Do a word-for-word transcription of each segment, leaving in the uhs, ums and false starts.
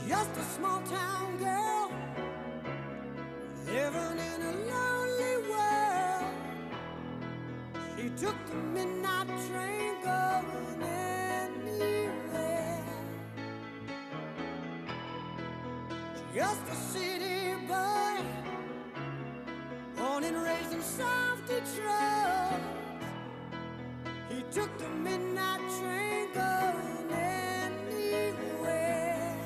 just a small town girl living in a lonely world. She took the midnight train going anywhere. Just a city boy, born and raised in South Detroit. He took the midnight train going anywhere.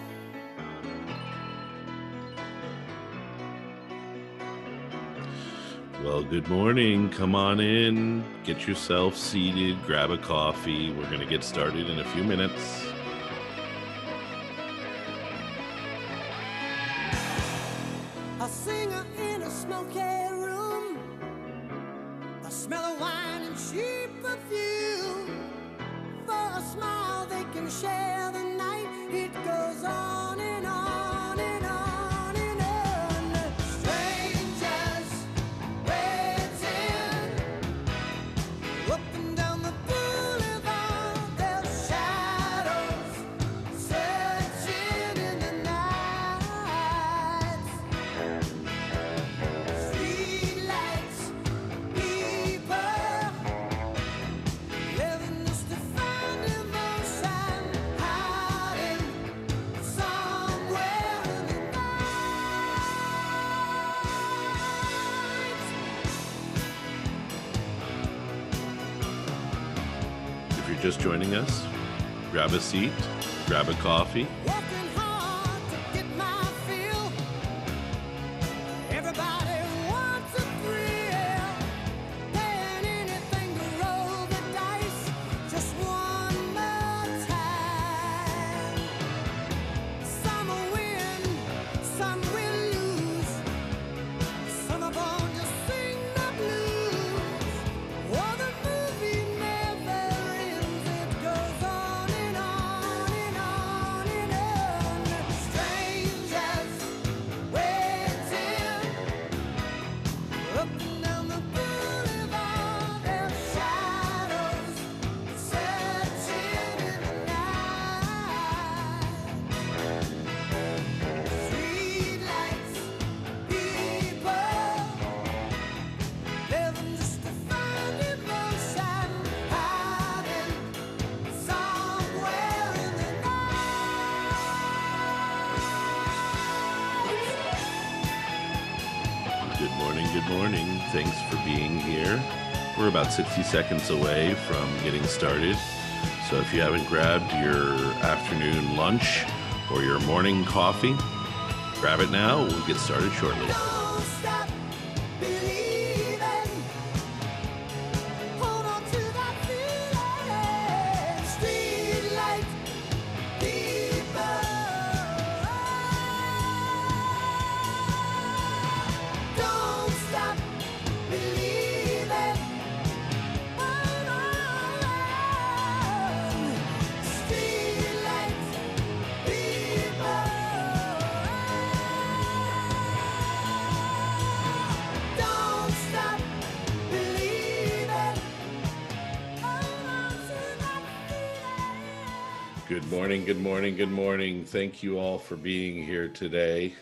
Well, good morning. Come on in, get yourself seated, grab a coffee. We're going to get started in a few minutes. A singer in a smoky room, the smell of wine and cheap perfume. For a smile they can share the night. It goes on and on and on and on. Strangers waiting up and down the boulevard, their shadows searching in the night. Streetlights, people living just to find emotion, hiding somewhere in the night. If you're just joining us, grab a seat, grab a coffee. Working hard to get my fill. Everybody wants a thrill. Paying anything to roll the dice. Just one more time. Some will win, some will lose. Some are born to sing the blues. Oh, the movie never ends. It goes on and on and on and on. Strangers waiting up and down the boulevard, their shadows searching in the night. Streetlights, people living just to find emotion, hiding somewhere in the night. Good morning, good morning. Thanks for being here. We're about sixty seconds away from getting started. So if you haven't grabbed your afternoon lunch or your morning coffee, grab it now. We'll get started shortly. Don't stop believing. Hold on to that feeling. Streetlight people. Don't stop believing. Hold on. Streetlight people. Don't stop believing. Hold on to that feeling. Good morning, good morning, good morning. Thank you all for being here today.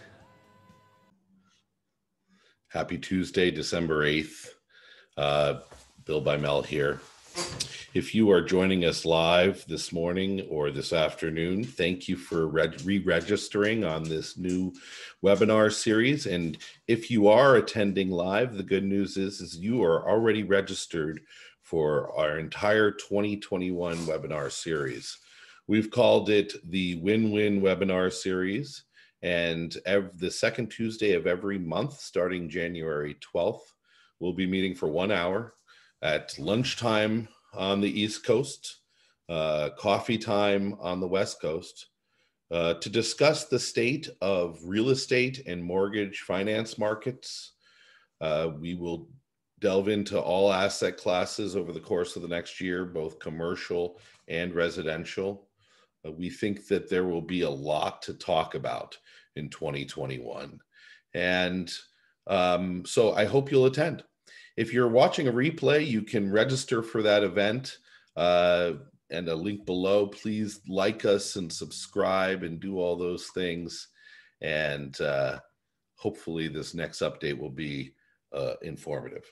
Happy Tuesday, December eighth. Uh, Bill Bymel here. If you are joining us live this morning or this afternoon, thank you for reg- re-registering on this new webinar series. And if you are attending live, the good news is, is you are already registered for our entire twenty twenty-one webinar series. We've called it the Win-Win Webinar Series, and ev- the second Tuesday of every month, starting January twelfth, we'll be meeting for one hour at lunchtime on the East Coast, uh, coffee time on the West Coast, uh, to discuss the state of real estate and mortgage finance markets. Uh, we will delve into all asset classes over the course of the next year, both commercial and residential. Uh, we think that there will be a lot to talk about in twenty twenty-one. And um, so I hope you'll attend. If you're watching a replay, you can register for that event uh, and a link below. Please like us and subscribe and do all those things. And uh, hopefully this next update will be uh, informative.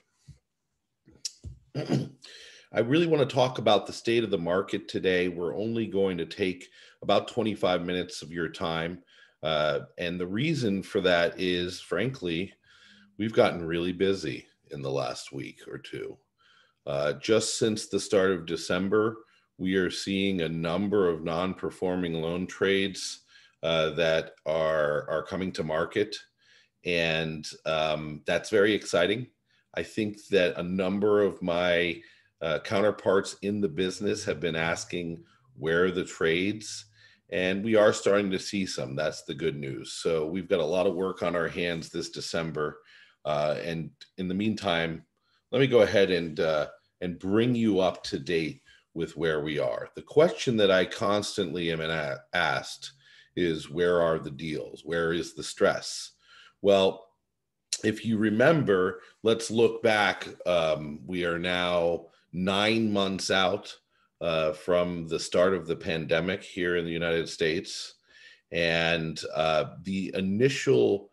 I really want to talk about the state of the market today. We're only going to take about twenty-five minutes of your time. Uh, and the reason for that is, frankly, we've gotten really busy in the last week or two. Uh, just since the start of December, we are seeing a number of non-performing loan trades uh, that are, are coming to market. And um, that's very exciting. I think that a number of my uh, counterparts in the business have been asking where are the trades, and we are starting to see some. That's the good news. So we've got a lot of work on our hands this December. Uh, and in the meantime, let me go ahead and, uh, and bring you up to date with where we are. The question that I constantly am asked is, where are the deals? Where is the stress? Well, if you remember, let's look back. Um, we are now nine months out uh, from the start of the pandemic here in the United States. And uh, the initial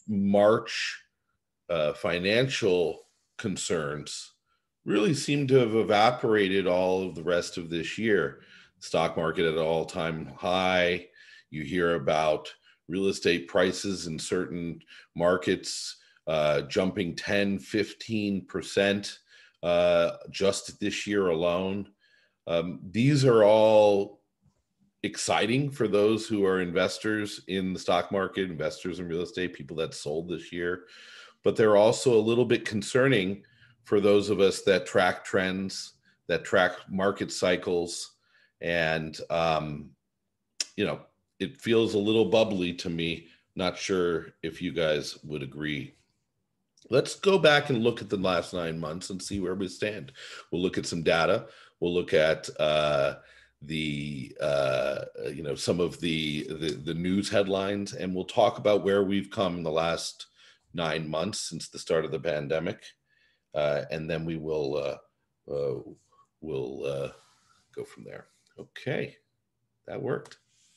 March uh, financial concerns really seem to have evaporated all of the rest of this year. Stock market at an all-time high. You hear about real estate prices in certain markets uh, jumping ten, fifteen percent uh, just this year alone. Um, these are all exciting for those who are investors in the stock market, investors in real estate, people that sold this year. But they're also a little bit concerning for those of us that track trends, that track market cycles. And, um, you know, it feels a little bubbly to me. Not sure if you guys would agree. Let's go back and look at the last nine months and see where we stand. We'll look at some data. We'll look at uh, the, uh, you know, some of the, the, the news headlines, and we'll talk about where we've come in the last nine months since the start of the pandemic. Uh, and then we will uh, uh, we'll uh, go from there. Okay, that worked.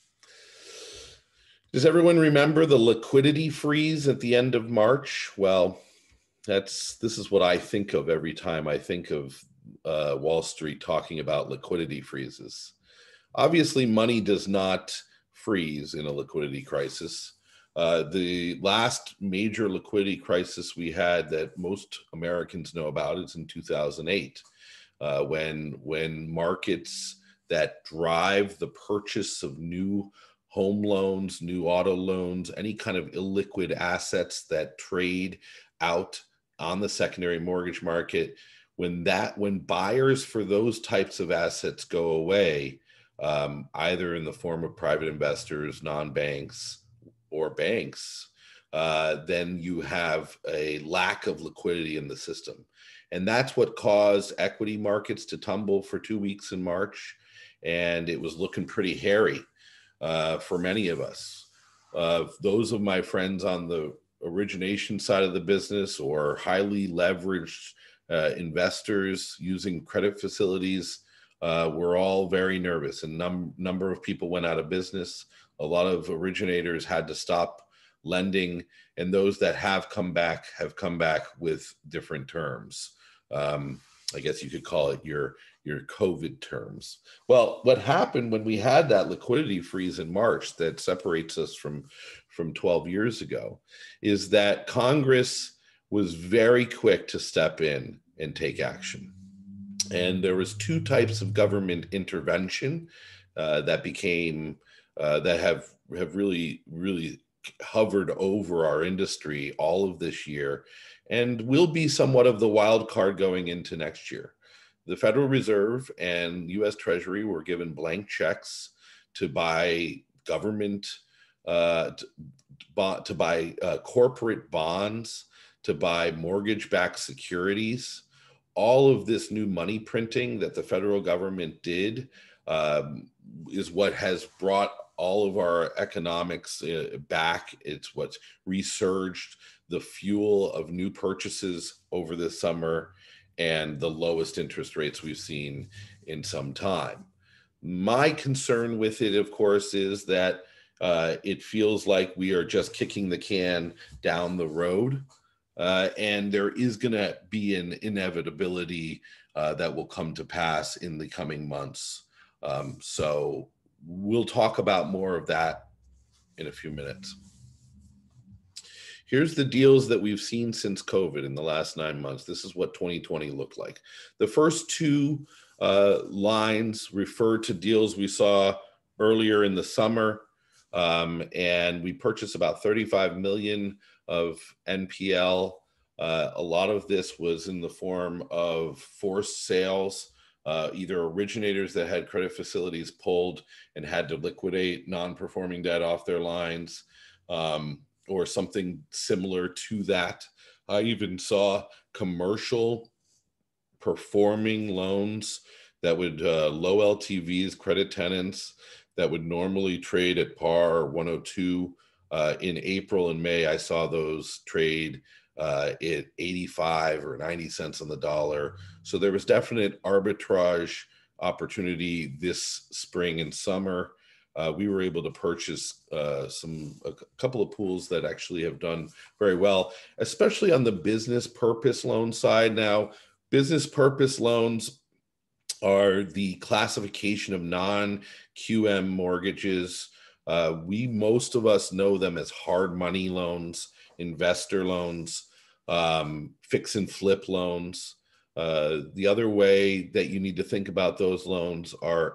Does everyone remember the liquidity freeze at the end of March? Well, that's this is what I think of every time I think of uh, Wall Street talking about liquidity freezes. Obviously, money does not freeze in a liquidity crisis. Uh, the last major liquidity crisis we had that most Americans know about is in two thousand eight, uh, when, when markets that drive the purchase of new home loans, new auto loans, any kind of illiquid assets that trade out on the secondary mortgage market, when that when buyers for those types of assets go away, um, either in the form of private investors, non-banks, or banks, uh, then you have a lack of liquidity in the system. And that's what caused equity markets to tumble for two weeks in March. And it was looking pretty hairy uh, for many of us. Uh, those of my friends on the origination side of the business or highly leveraged uh, investors using credit facilities uh, were all very nervous. A num- number of people went out of business. A lot of originators had to stop lending, and those that have come back have come back with different terms. Um, I guess you could call it your, your COVID terms. Well, what happened when we had that liquidity freeze in March that separates us from, from twelve years ago is that Congress was very quick to step in and take action. And there was two types of government intervention uh, that became Uh, that have have really, really hovered over our industry all of this year and will be somewhat of the wild card going into next year. The Federal Reserve and U S Treasury were given blank checks to buy government, uh, to, to buy uh, corporate bonds, to buy mortgage-backed securities. All of this new money printing that the federal government did um, is what has brought all of our economics uh, back. It's what's resurged the fuel of new purchases over the summer and the lowest interest rates we've seen in some time. My concern with it, of course, is that uh, it feels like we are just kicking the can down the road. Uh, and there is going to be an inevitability uh, that will come to pass in the coming months. Um, so we'll talk about more of that in a few minutes. Here's the deals that we've seen since COVID in the last nine months. This is what twenty twenty looked like. The first two uh, lines refer to deals we saw earlier in the summer. Um, and we purchased about thirty-five million of N P L. Uh, a lot of this was in the form of forced sales, uh, either originators that had credit facilities pulled and had to liquidate non-performing debt off their lines, um, or something similar to that. I even saw commercial performing loans that would uh, low L T Vs, credit tenants that would normally trade at par or one oh two uh, in April and May. I saw those trade uh, at eighty-five or ninety cents on the dollar. So there was definite arbitrage opportunity this spring and summer. Uh, we were able to purchase uh, some a couple of pools that actually have done very well, especially on the business purpose loan side. Now, business purpose loans are the classification of non-Q M mortgages. Uh, we, most of us know them as hard money loans, investor loans, um, fix and flip loans. Uh, the other way that you need to think about those loans are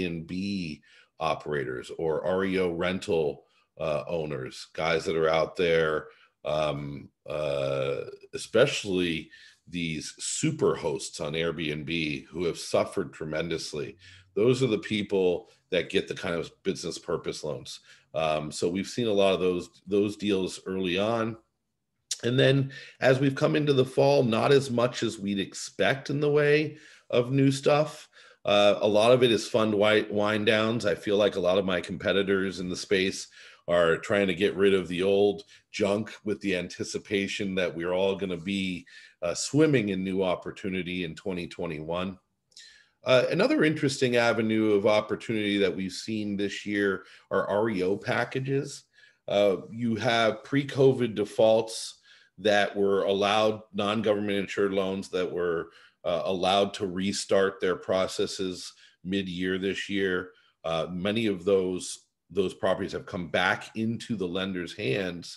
Airbnb operators or R E O rental uh, owners, guys that are out there, um, uh, especially these super hosts on Airbnb who have suffered tremendously. Those are the people that get the kind of business purpose loans. Um, so we've seen a lot of those those deals early on. And then as we've come into the fall, not as much as we'd expect in the way of new stuff. Uh, a lot of it is fund wind downs. I feel like a lot of my competitors in the space are trying to get rid of the old junk with the anticipation that we're all going to be uh, swimming in new opportunity in twenty twenty-one. Uh, another interesting avenue of opportunity that we've seen this year are R E O packages. Uh, you have pre-COVID defaults that were allowed, non-government insured loans that were uh, allowed to restart their processes mid-year this year. Uh, many of those, those properties have come back into the lender's hands,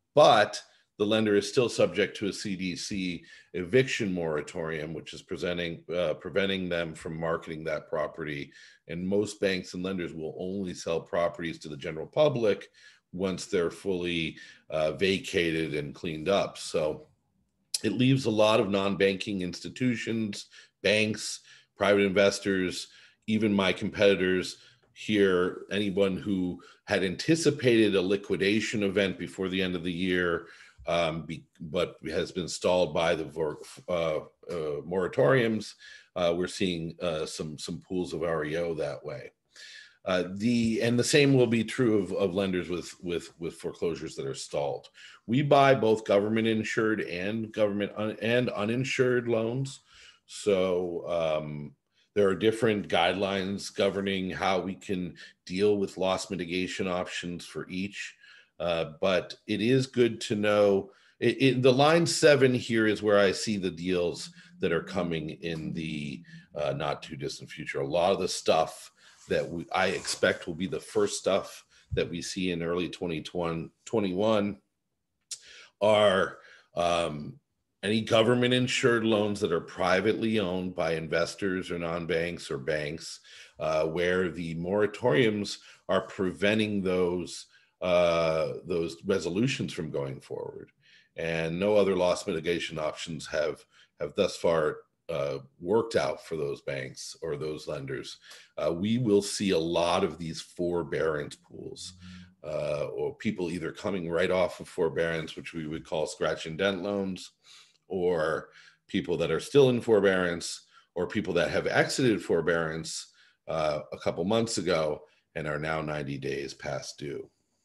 but the lender is still subject to a C D C eviction moratorium, which is presenting, uh, preventing them from marketing that property. And most banks and lenders will only sell properties to the general public once they're fully uh, vacated and cleaned up. So it leaves a lot of non-banking institutions, banks, private investors, even my competitors here, anyone who had anticipated a liquidation event before the end of the year, um, be, but has been stalled by the uh, uh, moratoriums. Uh, we're seeing uh, some, some pools of R E O that way. Uh, the and the same will be true of, of lenders with with with foreclosures that are stalled. We buy both government insured and government un, and uninsured loans, so um, there are different guidelines governing how we can deal with loss mitigation options for each. Uh, but it is good to know. It, it, the line seven here is where I see the deals that are coming in the uh, not too distant future. A lot of the stuff that we, I expect will be the first stuff that we see in early twenty twenty-one are um, any government insured loans that are privately owned by investors or non-banks or banks, uh, where the moratoriums are preventing those, uh, those resolutions from going forward. And no other loss mitigation options have, have thus far Uh, worked out for those banks or those lenders. Uh, we will see a lot of these forbearance pools, uh, or people either coming right off of forbearance, which we would call scratch and dent loans, or people that are still in forbearance, or people that have exited forbearance uh, a couple months ago and are now ninety days past due.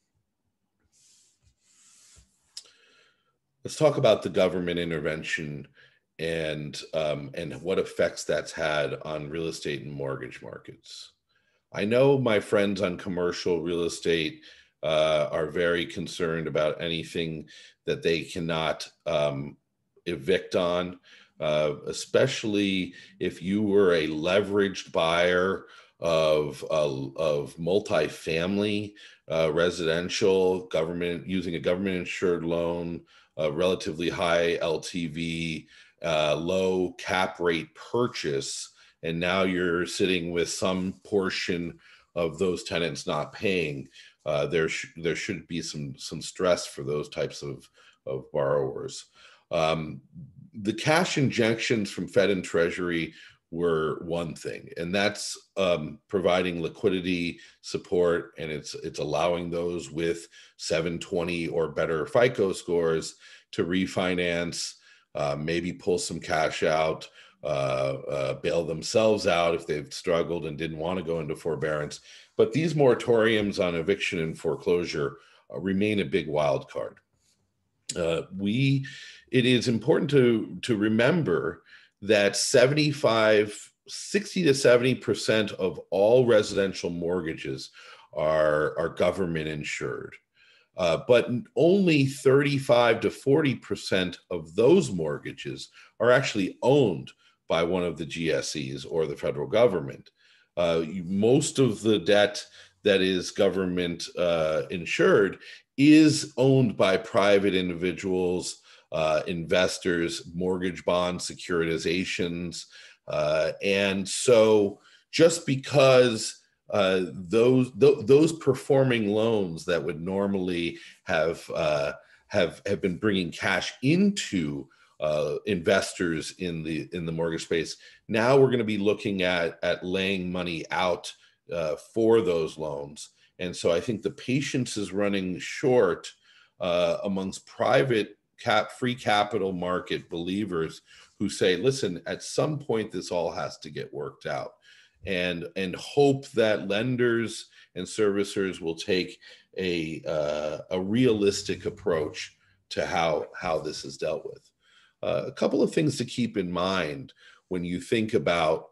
Let's talk about the government intervention and um, and what effects that's had on real estate and mortgage markets. I know my friends on commercial real estate uh, are very concerned about anything that they cannot um, evict on, uh, especially if you were a leveraged buyer of uh, of multifamily uh, residential government using a government insured loan, a relatively high L T V, uh, low cap rate purchase, and now you're sitting with some portion of those tenants not paying. Uh, there, sh- there should be some some stress for those types of of borrowers. Um, the cash injections from Fed and Treasury were one thing, and that's um, providing liquidity support, and it's it's allowing those with seven twenty or better FICO scores to refinance, uh, maybe pull some cash out, uh, uh, bail themselves out if they've struggled and didn't want to go into forbearance. But these moratoriums on eviction and foreclosure uh, remain a big wild card. Uh, we, it is important to to remember that seventy-five, sixty to seventy percent of all residential mortgages are are government insured. Uh, but only thirty-five to forty percent of those mortgages are actually owned by one of the G S Es or the federal government. Uh, most of the debt that is government uh, insured is owned by private individuals, uh, investors, mortgage bonds, securitizations. Uh, and so just because uh, those th- those performing loans that would normally have uh, have have been bringing cash into uh, investors in the in the mortgage space, now we're going to be looking at at laying money out uh, for those loans. And so I think the patience is running short uh, amongst private cap free capital market believers who say, listen, at some point this all has to get worked out, and and hope that lenders and servicers will take a uh, a realistic approach to how how this is dealt with. Uh, a couple of things to keep in mind when you think about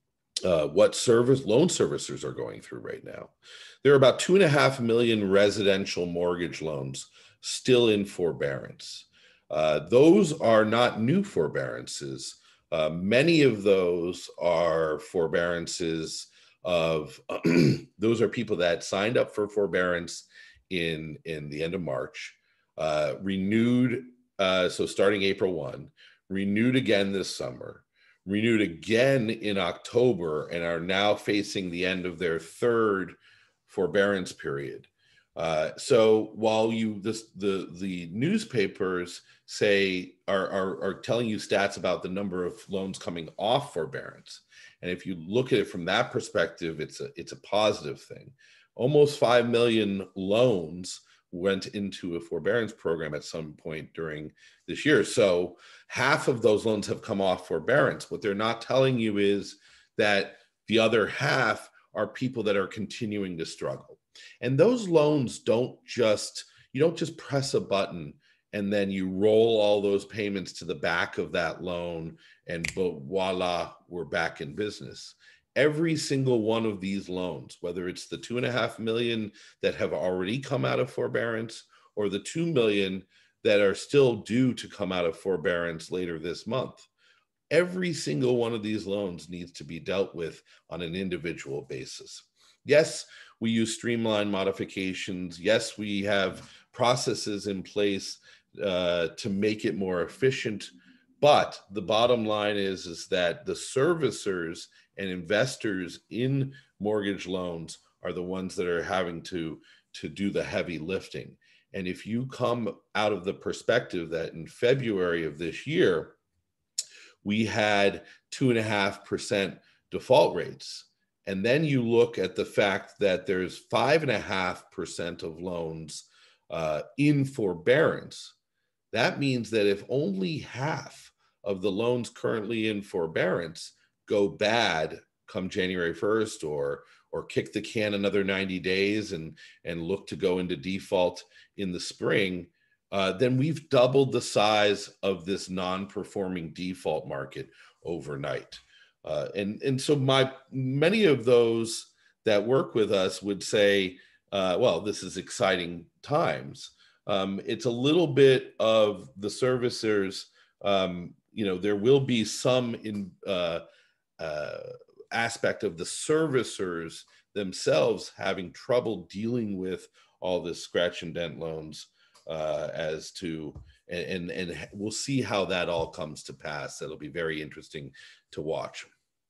uh, what service loan servicers are going through right now. There are about two and a half million residential mortgage loans still in forbearance. Uh, those are not new forbearances. Uh, many of those are forbearances of, those are people that signed up for forbearance in, in the end of March, uh, renewed, uh, so starting April first, renewed again this summer, renewed again in October, and are now facing the end of their third forbearance period. Uh, so while you this, the the newspapers say are, are are telling you stats about the number of loans coming off forbearance, and if you look at it from that perspective, it's a it's a positive thing. Almost five million loans went into a forbearance program at some point during this year. So half of those loans have come off forbearance. What they're not telling you is that the other half are people that are continuing to struggle. And those loans don't just, you don't just press a button and then you roll all those payments to the back of that loan and voila, we're back in business. Every single one of these loans, whether it's the two and a half million that have already come out of forbearance or the two million that are still due to come out of forbearance later this month, every single one of these loans needs to be dealt with on an individual basis. Yes, we use streamlined modifications. Yes, we have processes in place uh, to make it more efficient. But the bottom line is, is that the servicers and investors in mortgage loans are the ones that are having to, to do the heavy lifting. And if you come out of the perspective that in February of this year, we had two and a half percent default rates, and then you look at the fact that there's five and a half percent of loans uh, in forbearance, that means that if only half of the loans currently in forbearance go bad come January first, or or kick the can another ninety days and and look to go into default in the spring, uh, then we've doubled the size of this non-performing default market overnight. Uh, and and so my many of those that work with us would say, uh, well, this is exciting times. Um, it's a little bit of the servicers, um, you know, there will be some in uh, uh, aspect of the servicers themselves having trouble dealing with all this scratch and dent loans uh, as to, and, and, and we'll see how that all comes to pass. That'll be very interesting to watch.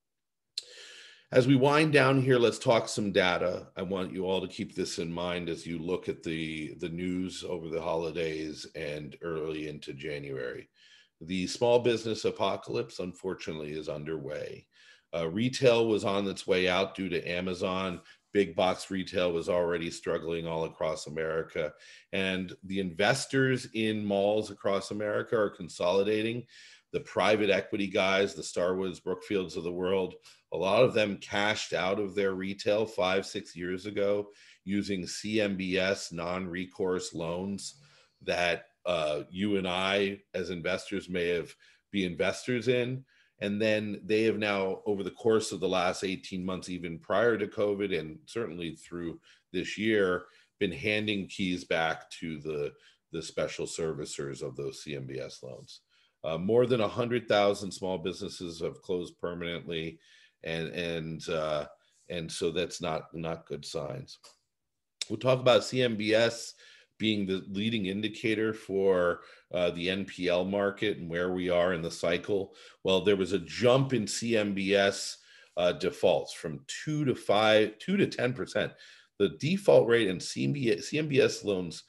As we wind down here, let's talk some data. I want you all to keep this in mind as you look at the, the news over the holidays and early into January. The small business apocalypse, unfortunately, is underway. Uh, retail was on its way out due to Amazon. Big box retail was already struggling all across America. And the investors in malls across America are consolidating. The private equity guys, the Starwoods, Brookfields of the world, a lot of them cashed out of their retail five, six years ago using C M B S non-recourse loans that uh, you and I as investors may have be investors in. And then they have now, over the course of the last eighteen months, even prior to COVID and certainly through this year, been handing keys back to the, the special servicers of those C M B S loans. Uh, more than one hundred thousand small businesses have closed permanently, and and uh, and so that's not not good signs. We'll talk about C M B S being the leading indicator for uh, the N P L market and where we are in the cycle. Well, there was a jump in C M B S uh, defaults from two to five, two to ten percent. The default rate in C M B S loans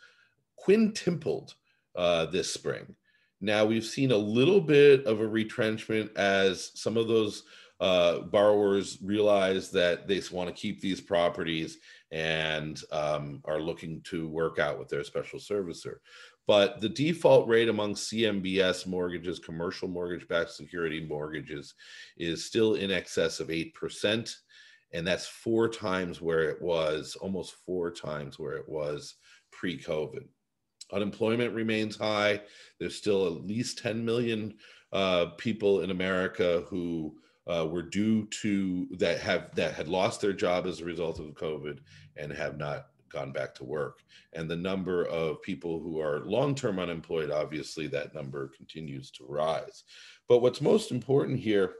quintupled uh, this spring. Now we've seen a little bit of a retrenchment as some of those uh, borrowers realize that they want to keep these properties and um, are looking to work out with their special servicer. But the default rate among C M B S mortgages, commercial mortgage-backed security mortgages, is still in excess of eight percent. And that's four times where it was, almost four times where it was pre-COVID. Unemployment remains high. There's still at least ten million uh, people in America who uh, were due to that have that had lost their job as a result of COVID and have not gone back to work. And the number of people who are long-term unemployed, obviously that number continues to rise. But what's most important here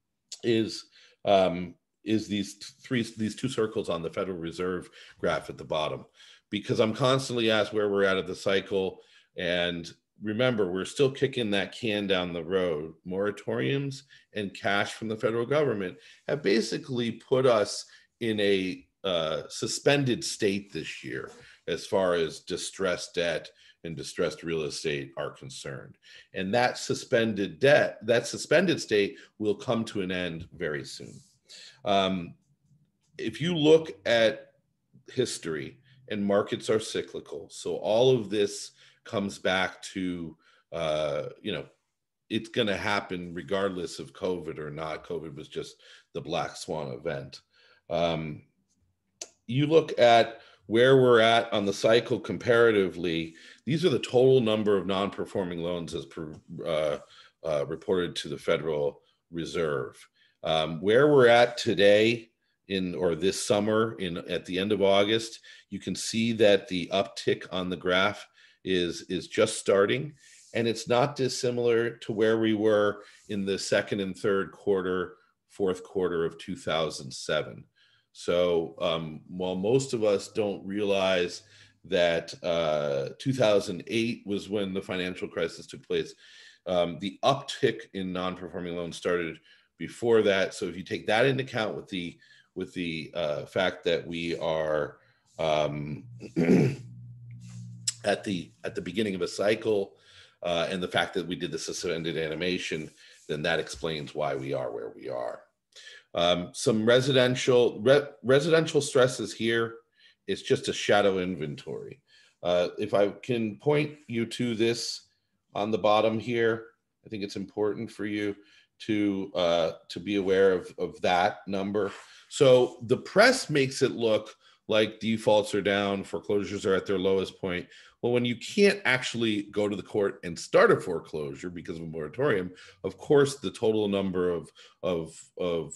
is um, is these three these two circles on the Federal Reserve graph at the bottom. Because I'm constantly asked where we're at at the cycle. And remember, we're still kicking that can down the road. Moratoriums and cash from the federal government have basically put us in a uh, suspended state this year as far as distressed debt and distressed real estate are concerned. And that suspended debt, that suspended state will come to an end very soon. Um, if you look at history, and markets are cyclical. So all of this comes back to, uh, you know, it's going to happen regardless of COVID or not. COVID was just the black swan event. Um, you look at where we're at on the cycle comparatively, these are the total number of non-performing loans as per, uh, uh, reported to the Federal Reserve. Um, where we're at today, in or this summer in at the end of August, you can see that the uptick on the graph is is just starting, and it's not dissimilar to where we were in the second and third quarter, fourth quarter of two thousand seven. So um, while most of us don't realize that uh, two thousand eight was when the financial crisis took place, um, the uptick in non-performing loans started before that. So if you take that into account with the with the uh, fact that we are um, at the at the beginning of a cycle, uh, and the fact that we did the suspended animation, then that explains why we are where we are. Um, some residential re residential stresses here. It's just a shadow inventory. Uh, if I can point you to this on the bottom here, I think it's important for you to uh, to be aware of, of that number. So the press makes it look like defaults are down, foreclosures are at their lowest point. Well, when you can't actually go to the court and start a foreclosure because of a moratorium, of course, the total number of, of, of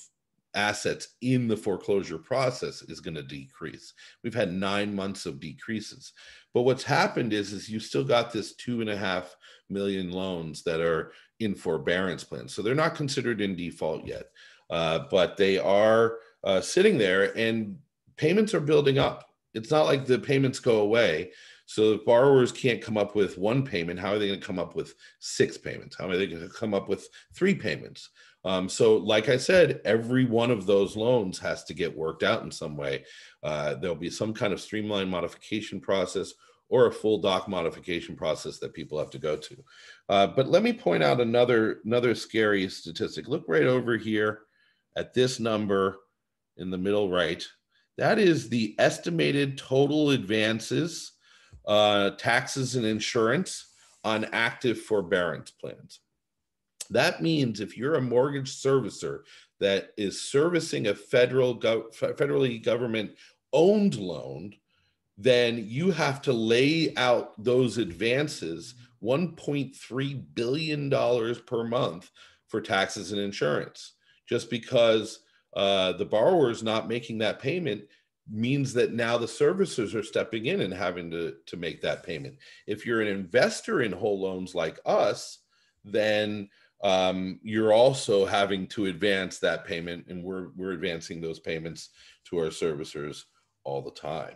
assets in the foreclosure process is going to decrease. We've had nine months of decreases. But what's happened is, is you still got this two and a half million loans that are in forbearance plans. So they're not considered in default yet, uh, but they are uh, sitting there, and payments are building up. It's not like the payments go away. So if borrowers can't come up with one payment, how are they going to come up with six payments? How are they going to come up with three payments? Um, so like I said, every one of those loans has to get worked out in some way. Uh, there'll be some kind of streamlined modification process or a full doc modification process that people have to go to. Uh, but let me point out another, another scary statistic. Look right over here at this number in the middle right. That is the estimated total advances, uh, taxes and insurance on active forbearance plans. That means if you're a mortgage servicer that is servicing a federal gov- federally government owned loan, then you have to lay out those advances one point three billion dollars per month for taxes and insurance. Just because uh, the borrower is not making that payment means that now the servicers are stepping in and having to, to make that payment. If you're an investor in whole loans like us, then um, you're also having to advance that payment, and we're, we're advancing those payments to our servicers all the time.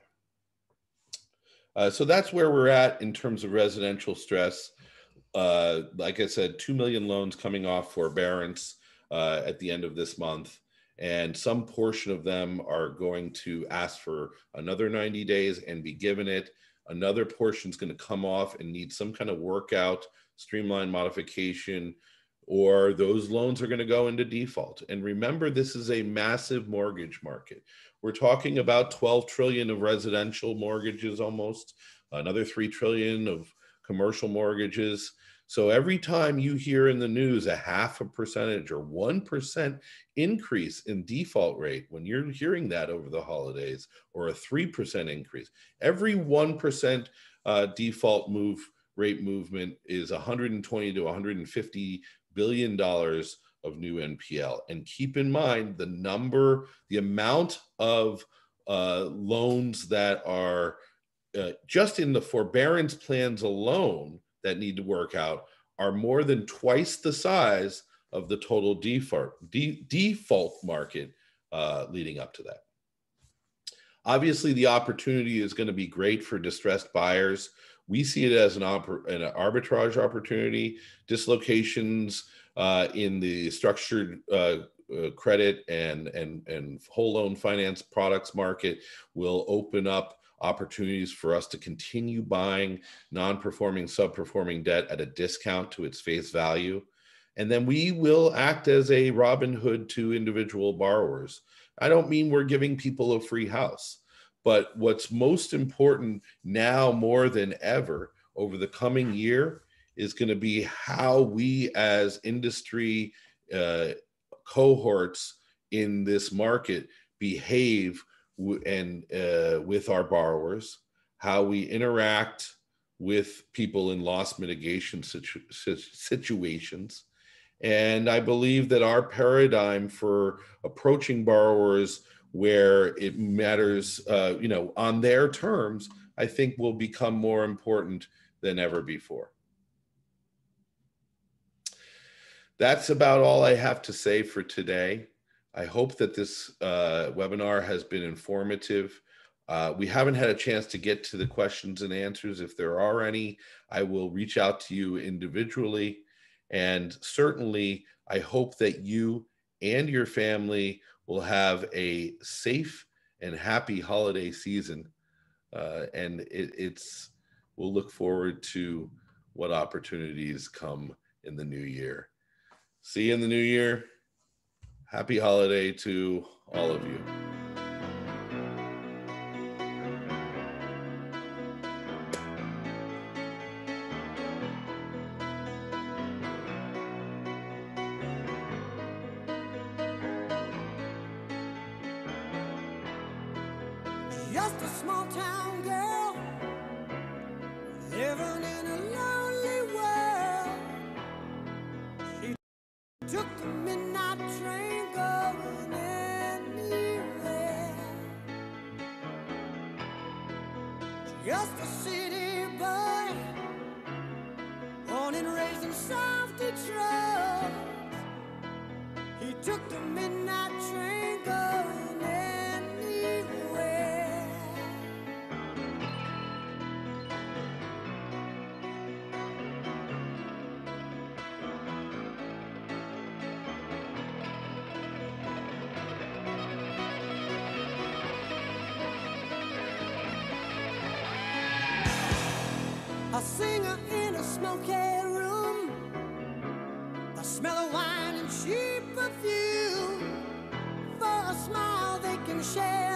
Uh, so that's where we're at in terms of residential stress. Uh, like I said, two million loans coming off forbearance uh, at the end of this month. And some portion of them are going to ask for another ninety days and be given it. Another portion is going to come off and need some kind of workout, streamline modification, or those loans are going to go into default. And remember, this is a massive mortgage market. We're talking about twelve trillion of residential mortgages, almost another three trillion of commercial mortgages. So every time you hear in the news a half a percentage or one percent increase in default rate, when you're hearing that over the holidays, or a three percent increase, every one percent uh, default move rate movement is one hundred twenty to one hundred fifty billion dollars of new N P L. And keep in mind the number, the amount of uh, loans that are uh, just in the forbearance plans alone that need to work out are more than twice the size of the total default, de default market uh, leading up to that. Obviously, the opportunity is going to be great for distressed buyers. We see it as an, an arbitrage opportunity. Dislocations uh, in the structured uh, uh, credit and, and, and whole loan finance products market will open up opportunities for us to continue buying non-performing, sub-performing debt at a discount to its face value. And then we will act as a Robin Hood to individual borrowers. I don't mean we're giving people a free house, but what's most important now more than ever over the coming year is going to be how we as industry uh, cohorts in this market behave and uh, with our borrowers, how we interact with people in loss mitigation situ situations. And I believe that our paradigm for approaching borrowers where it matters, uh, you know, on their terms, I think will become more important than ever before. That's about all I have to say for today. I hope that this uh, webinar has been informative. Uh, we haven't had a chance to get to the questions and answers. If there are any, I will reach out to you individually. And certainly, I hope that you and your family will have a safe and happy holiday season. Uh, and it, it's, we'll look forward to what opportunities come in the new year. See you in the new year. Happy holiday to all of you. Just a small town girl living in a lonely world. She took the midnight train going in. just a city boy, born and raised in South Detroit. He took the midnight train going anywhere. A singer in a smoky room, the smell of wine and cheap perfume. For a smile they can share